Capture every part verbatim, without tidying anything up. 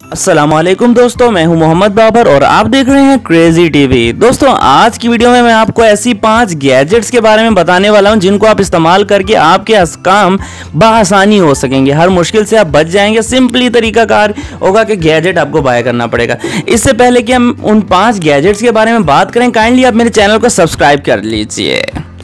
अस्सलामुअलैकुम दोस्तों, मैं हूं मोहम्मद बाबर और आप देख रहे हैं क्रेजी टीवी। दोस्तों, आज की वीडियो में मैं आपको ऐसी पांच गैजेट्स के बारे में बताने वाला हूं जिनको आप इस्तेमाल करके आपके काम बआसानी हो सकेंगे। हर मुश्किल से आप बच जाएंगे। सिंपली तरीकाकार होगा कि गैजेट आपको बाय करना पड़ेगा। इससे पहले कि हम उन पांच गैजेट्स के बारे में बात करें, काइंडली आप मेरे चैनल को सब्सक्राइब कर लीजिए।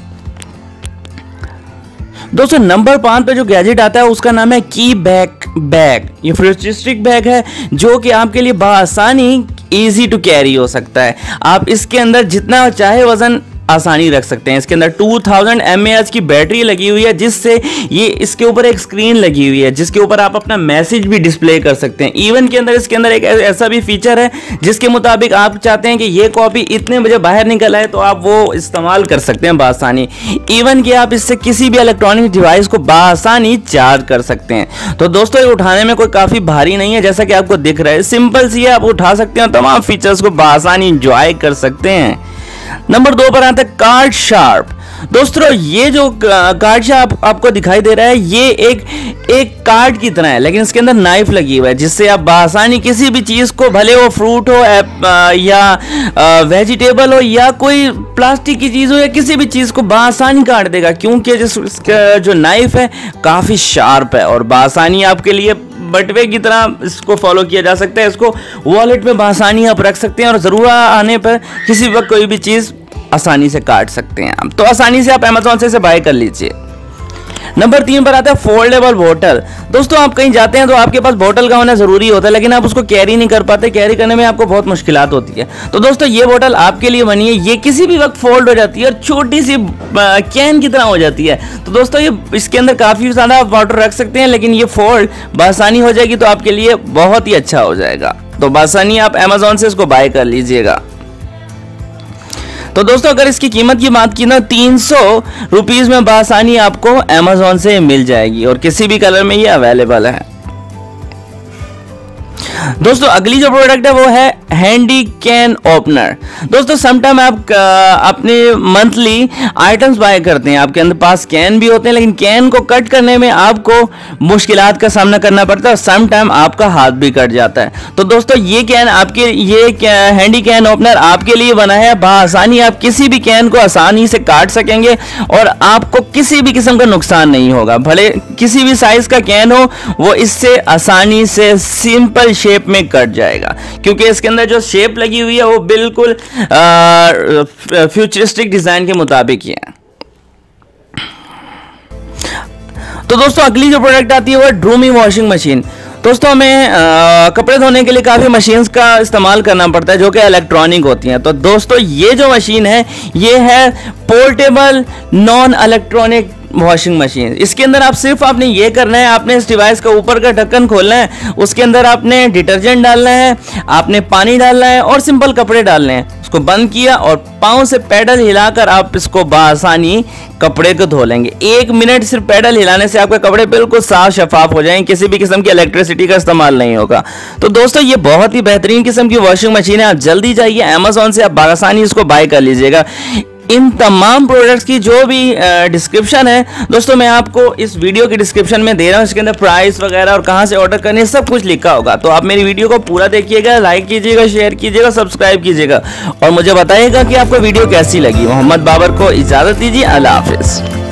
दोस्तों, नंबर पाँच पे जो गैजेट आता है उसका नाम है की बैग बैग। ये फ्यूचरिस्टिक बैग है जो कि आपके लिए बआसानी इजी टू कैरी हो सकता है। आप इसके अंदर जितना चाहे वजन आसानी रख सकते हैं। इसके अंदर two thousand M A H की बैटरी लगी हुई है, जिससे ये इसके ऊपर एक स्क्रीन लगी हुई है जिसके ऊपर आप अपना मैसेज भी डिस्प्ले कर सकते हैं। इवन के अंदर इसके अंदर एक ऐसा भी फीचर है जिसके मुताबिक आप चाहते हैं कि ये कॉपी इतने बजे बाहर निकल आए तो आप वो इस्तेमाल कर सकते हैं बआसानी। इवन कि आप इससे किसी भी इलेक्ट्रॉनिक डिवाइस को बआसानी चार्ज कर सकते हैं। तो दोस्तों, ये उठाने में कोई काफ़ी भारी नहीं है, जैसा कि आपको दिख रहा है। सिंपल सी है, आप उठा सकते हैं, तमाम फीचर्स को बआसानी इंजॉय कर सकते हैं। नंबर दो पर आता है कार्ड शार्प। दोस्तों, ये जो कार्ड शार्प आपको दिखाई दे रहा है, ये एक एक कार्ड की तरह है, लेकिन इसके अंदर नाइफ लगी हुई है जिससे आप बआसानी किसी भी चीज़ को, भले वो फ्रूट हो या वेजिटेबल हो या कोई प्लास्टिक की चीज़ हो या किसी भी चीज़ को बआसानी काट देगा, क्योंकि जिस इसका जो नाइफ है काफ़ी शार्प है और बआसानी आपके लिए बटवे की तरह इसको फॉलो किया जा सकता है। इसको वॉलेट में बआसानी आप रख सकते हैं और ज़रूरत आने पर किसी वक्त कोई भी चीज़ आसानी से काट सकते हैं आप। तो आसानी से आप अमेज़ॉन से इसे बाय कर लीजिए। नंबर तीन पर आता है फोल्डेबल बोतल। दोस्तों, आप कहीं जाते हैं तो आपके पास बोतल का होना जरूरी होता है, लेकिन आप उसको कैरी नहीं कर पाते। कैरी करने में आपको बहुत मुश्किलात होती है। तो दोस्तों, ये बोतल आपके लिए बनी है। ये किसी भी वक्त फोल्ड हो जाती है और छोटी सी कैन की तरह हो जाती है। तो दोस्तों, ये इसके अंदर काफ़ी ज़्यादा वाटर रख सकते हैं, लेकिन ये फोल्ड बआसानी हो जाएगी तो आपके लिए बहुत ही अच्छा हो जाएगा। तो बआसानी आप अमेज़ॉन से इसको बाय कर लीजिएगा। तो दोस्तों, अगर इसकी कीमत की बात की ना, तीन सौ रुपीज़ में बआसानी आपको अमेज़ॉन से मिल जाएगी और किसी भी कलर में ये अवेलेबल है। दोस्तों, अगली जो प्रोडक्ट है वो है हैंडी कैन ओपनर। दोस्तों, समटाइम आप अपने मंथली आइटम्स बाय करते हैं, आपके अंदर पास कैन भी होते हैं, लेकिन कैन को कट करने में आपको मुश्किलात का सामना करना पड़ता है और समटाइम आपका हाथ भी कट जाता है। तो दोस्तों, ये कैन आपके ये हैंडी कैन ओपनर आपके लिए बना है। बआसानी आप किसी भी कैन को आसानी से काट सकेंगे और आपको किसी भी किस्म का नुकसान नहीं होगा। भले किसी भी साइज का कैन हो, वो इससे आसानी से सिंपल शेप में कट जाएगा, क्योंकि इसके अंदर जो शेप लगी हुई है वो बिल्कुल फ्यूचरिस्टिक डिजाइन के मुताबिक ही है। तो दोस्तों, अगली जो प्रोडक्ट आती है वो है ड्रूमी वॉशिंग मशीन। दोस्तों, हमें आ, कपड़े धोने के लिए काफ़ी मशीन्स का इस्तेमाल करना पड़ता है जो कि इलेक्ट्रॉनिक होती हैं। तो दोस्तों, ये जो मशीन है ये है portable non electronic washing machine. इसके अंदर आप सिर्फ आपने ये करना है, आपने इस डिवाइस का ऊपर का ढक्कन खोलना है, उसके अंदर आपने डिटर्जेंट डालना है, आपने पानी डालना है और सिंपल कपड़े डालने हैं। उसको बंद किया और पाँव से पैडल हिलाकर आप इसको बआसानी कपड़े को धो लेंगे। एक मिनट सिर्फ पैडल हिलाने से आपके कपड़े बिल्कुल साफ शफाफ हो जाएंगे, किसी भी किस्म की इलेक्ट्रिसिटी का इस्तेमाल नहीं होगा। तो दोस्तों, ये बहुत ही बेहतरीन किस्म की वॉशिंग मशीन है। आप जल्दी जाइए अमेज़ॉन से, आप बआसानी इसको बाय कर लीजिएगा। इन तमाम प्रोडक्ट्स की जो भी डिस्क्रिप्शन है दोस्तों, मैं आपको इस वीडियो की डिस्क्रिप्शन में दे रहा हूँ। इसके अंदर प्राइस वगैरह और कहाँ से ऑर्डर करने सब कुछ लिखा होगा। तो आप मेरी वीडियो को पूरा देखिएगा, लाइक कीजिएगा, शेयर कीजिएगा, सब्सक्राइब कीजिएगा और मुझे बताइएगा कि आपको वीडियो कैसी लगी। मोहम्मद बाबर को इजाज़त दीजिए। अल्लाह हाफिज़।